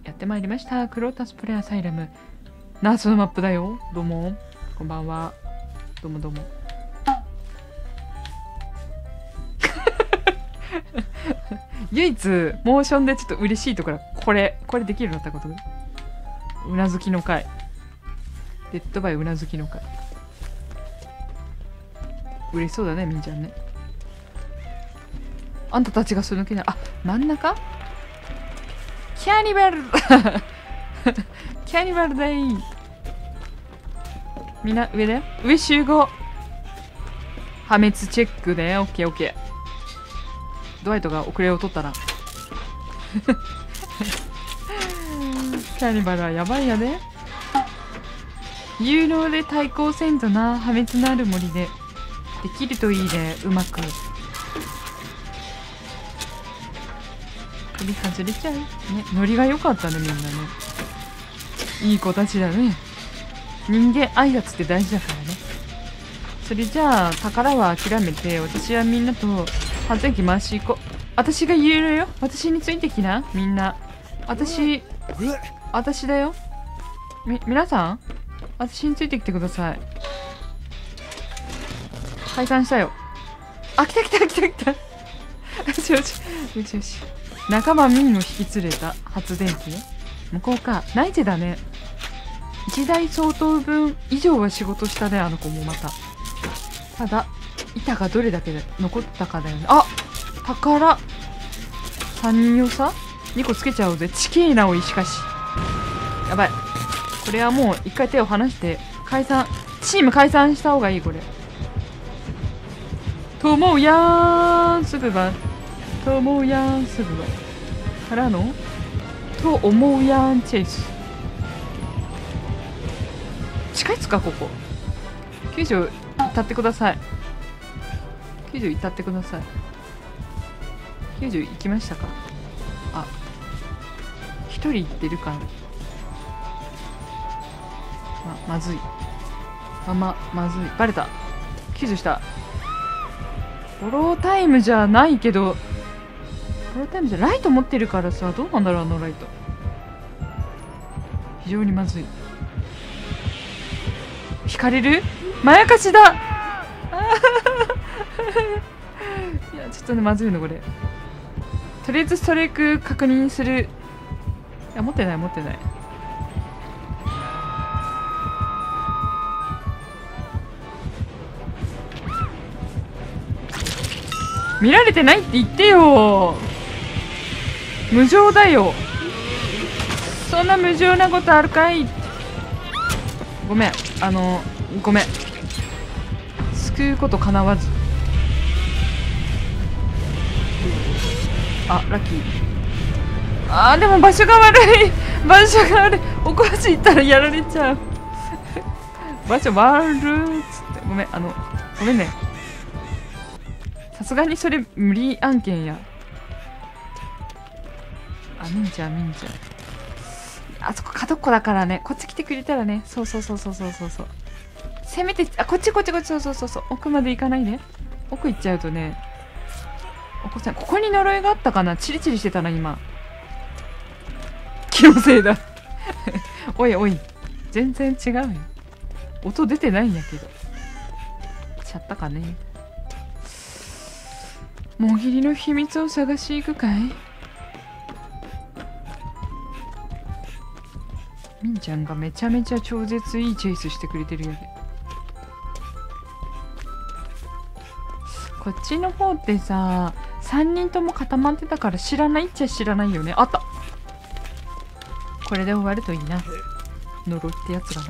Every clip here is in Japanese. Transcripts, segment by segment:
やってまいりました。クロータスプレイアサイラム。ナースのマップだよ。どうも。こんばんは。どうもどうも。唯一、モーションでちょっと嬉しいところは、これできるようになったこと。うなずきの回。デッドバイうなずきの回。嬉しそうだね、みんちゃんね。あんたたちがその気な、あ、真ん中キャニバルキャニバルだい。みんな上だよ。上集合。破滅チェックね。オッケーオッケー。ドワイトが遅れを取ったな。キャニバルはやばいやで。有能で対抗せんとな。破滅のある森で。できるといいね。うまく。首外れちゃうね。ノリが良かったね、みんなね。いい子たちだね。人間挨拶って大事だからね。それじゃあ、宝は諦めて、私はみんなと発電機回し行こう。私が言えるよ。私についてきな、みんな。私だよ。皆さん私についてきてください。解散したよ。あ、来た。よしよし。仲間みんを引き連れた発電機ね。向こうか。ナイチェだね。1台相当分以上は仕事したね、あの子もまた。ただ、板がどれだけ残ったかだよね。あ、宝。3人用さ ?2 個つけちゃおうぜ。チキーナをしかし。やばい。これはもう一回手を離して、チーム解散した方がいい、これ。と思うやーん、すぐば。からのと思うやんチェイス。近いっすか、ここ。90歌ってください。90歌ってください。90行きましたか。あ、1人行ってるかな。まずい。まずい。バレた。90した。フォロータイムじゃないけど、フォロータイムじゃライト持ってるからさ、どうなんだろう、あのライト。非常にまずい。引かれる？まやかしだ。いや、ちょっとね、まずいのこれ。とりあえずストレーク確認する。いや、持ってない。見られてないって言ってよ。無情だよ。そんな無情なことあるかい。ごめん。ごめん。救うことかなわず。あ、ラッキー。でも場所が悪い。おこし行ったらやられちゃう。場所悪っつって。ごめん。ごめんね。さすがにそれ無理案件や。みんちゃん。あそこ角っこだからね。こっち来てくれたらね。そう。せめて、こっち。そう。奥まで行かないで。奥行っちゃうとね。お子さん、ここに呪いがあったかな。チリチリしてたな、今。気のせいだ。おい。全然違うよ。音出てないんやけど。ちゃったかね。もぎりの秘密を探し行くかい。みんちゃんがめちゃめちゃ超絶いいチェイスしてくれてるよね。こっちの方ってさ、3人とも固まってたから知らないっちゃ知らないよね。あった。これで終わるといいな。呪いってやつがな。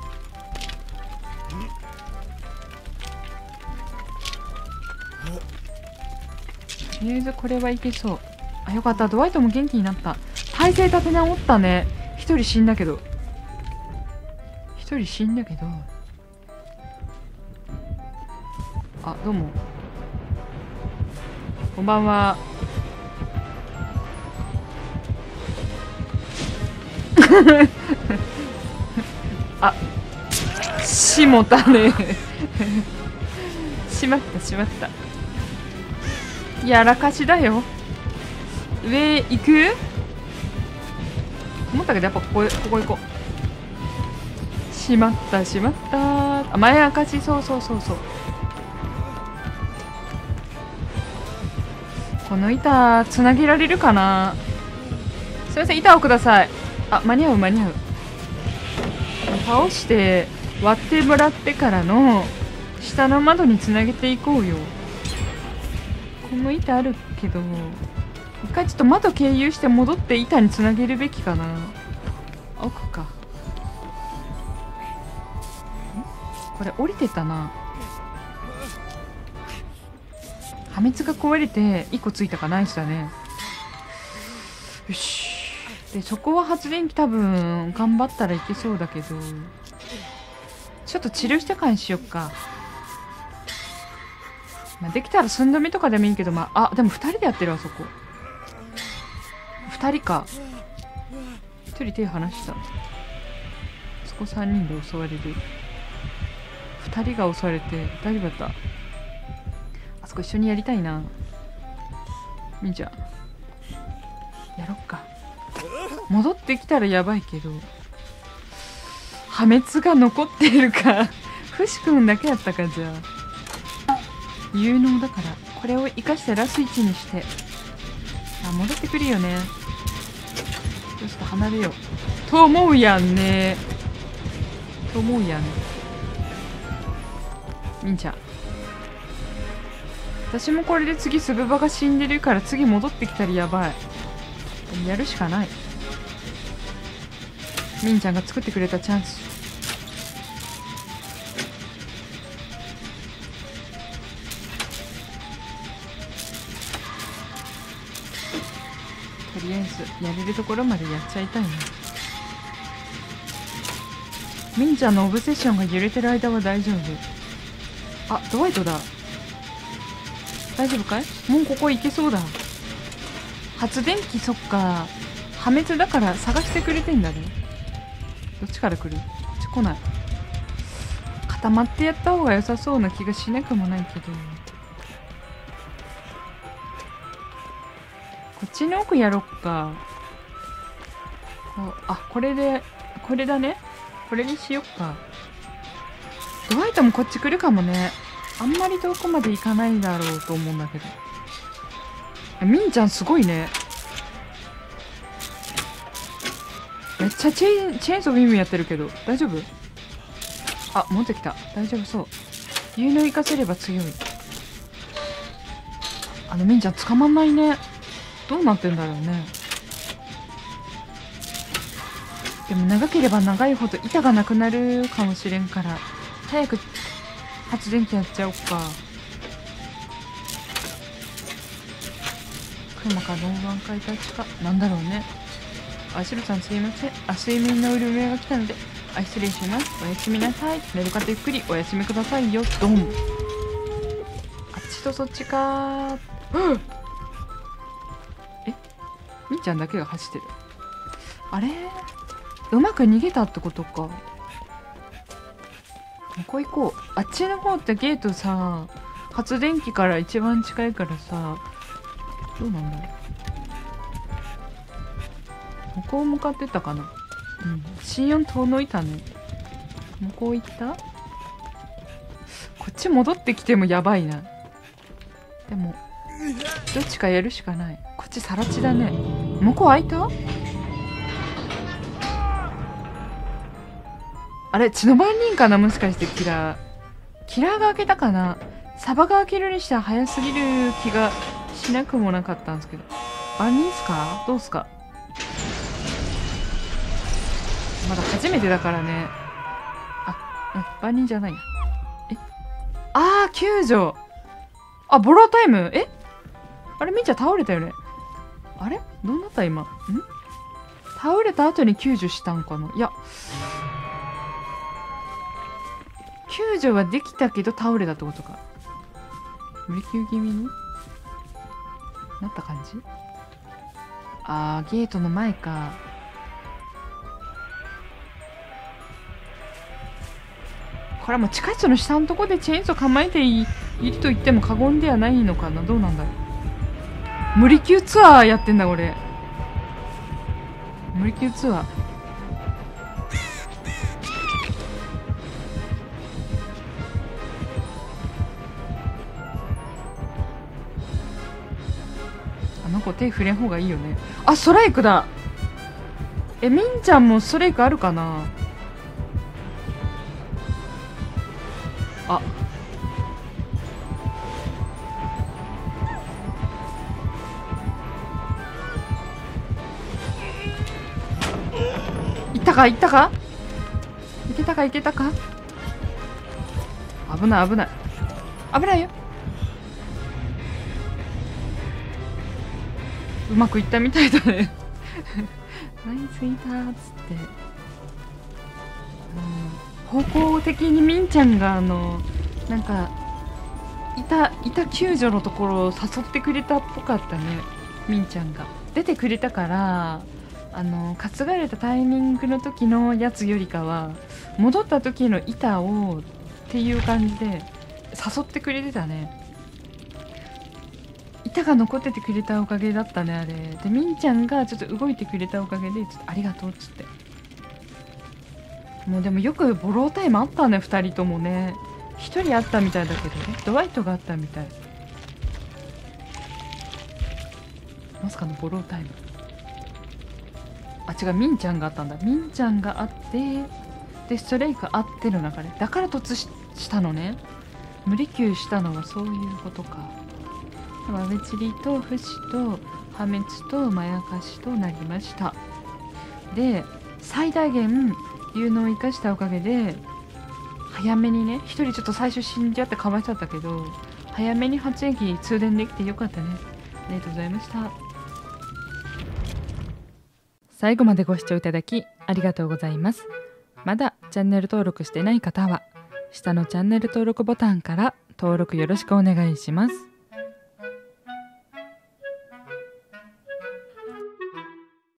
とりあえずこれはいけそう。あ、よかった。ドワイトも元気になった。体勢立て直ったね。一人死んだけど。あ、どうも。こんばんは。あ、しもたね。しまった。やらかしだよ。上行く？ 思ったけどやっぱここ行こう。しまったしまった。あ、前赤字。そうそうそうそう。この板つなげられるかな。すいません、板をください。あ、間に合う間に合う。倒して割ってもらってからの下の窓につなげていこうよ。この板あるけど一回ちょっと窓経由して戻って板につなげるべきかな。奥か。これ降りてたな。破滅が壊れて1個ついたか。ナイスだね。よし。でそこは発電機多分頑張ったらいけそうだけど、ちょっと治療してからにしよっか。まあ、できたら寸止めとかでもいいけど、まあ、あ、でも2人でやってるわ。そこ2人か。1人手離した。そこ3人で襲われる。2人が襲われて大丈夫だった。あそこ一緒にやりたいな。みーちゃんやろっか。戻ってきたらやばいけど破滅が残ってるかフシ君だけやったか。じゃあ有能だからこれを生かしてラス1にして。あ、戻ってくるよね。ちょっと離れようと思うやんね。と思うやん。みんちゃん、私もこれで次スブバが死んでるから次戻ってきたらやばい。やるしかない。みんちゃんが作ってくれたチャンス。とりあえずやれるところまでやっちゃいたいな。みんちゃんのオブセッションが揺れてる間は大丈夫。あ、ドワイトだ。大丈夫かい。もうここ行けそうだ。発電機、そっか。破滅だから探してくれてんだね。どっちから来る。こっち来ない。固まってやった方が良さそうな気がしなくもないけど、こっちの奥やろっか。あ、これでこれだね。これにしよっか。ドワイトもこっち来るかもね。あんまり遠くまで行かないだろうと思うんだけど。みんちゃんすごいね。めっちゃチェーンソービームやってるけど大丈夫。あ、持ってきた。大丈夫そう。有能生かせれば強い。みんちゃん捕まんないね。どうなってんだろうね。でも長ければ長いほど板がなくなるかもしれんから早く発電機やっちゃおうか。クマかノーワンかイタチかなんだろうね。あ、シロさんすいません。睡眠の潤いが来たので失礼します。おやすみなさい。寝る方ゆっくりおやすみくださいよ。ドン。あっちとそっちか。みーちゃんだけが走ってる。あれ、うまく逃げたってことか。ここ行こう。あっちの方ってゲートさ、発電機から一番近いからさ、どうなんだろう。向こう向かってたかな。うん。C4遠のいたね。向こう行った？こっち戻ってきてもやばいな。でも、どっちかやるしかない。こっちさら地だね。向こう開いた？あれ、血の番人かな。もしかしてキラーが開けたかな。サバが開けるにしては早すぎる気がしなくもなかったんですけど。番人っすか？どうっすか？まだ初めてだからね。あ、番人じゃない。救助。あ、ボロータイム。あれ、みーちゃん倒れたよね。あれどうなった今。倒れた後に救助したんかな。いや、救助はできたけど倒れたってことか。無理急気味になった感じ。ゲートの前か。これはもう地下室の下のとこでチェーンソー構えていると言っても過言ではないのかな。どうなんだろう。無理級ツアーやってんだこれ。 無理級ツアー。あの子手触れん方がいいよね。あ、ストライクだ。みんちゃんもストライクあるかな。あ、いったかいったかいけたかいけたか。危ない危ない危ないよ。うまくいったみたいだねナイスいたーっつって、方向的にみんちゃんがなんかいた救助のところを誘ってくれたっぽかったね。みんちゃんが出てくれたから、担がれたタイミングの時のやつよりかは戻った時の板をっていう感じで誘ってくれてたね。板が残っててくれたおかげだったね、あれで。みんちゃんがちょっと動いてくれたおかげでちょっとありがとうっつって。もうでもよくボロータイムあったね、2人ともね。1人あったみたいだけどね、ドワイトがあったみたい。まさかのボロータイム。あ、違う、みんちゃんがあったんだ。みんちゃんがあってでストレイクあっての中で、だから突したのね。無理級したのはそういうことか。ワベチリとフシと破滅とまやかしとなりました。で最大限有能を生かしたおかげで早めにね、一人ちょっと最初死んじゃってかわいそうだったけど、早めに発液通電できてよかったね。ありがとうございました。最後までご視聴いただきありがとうございます。まだチャンネル登録してない方は下のチャンネル登録ボタンから登録よろしくお願いします。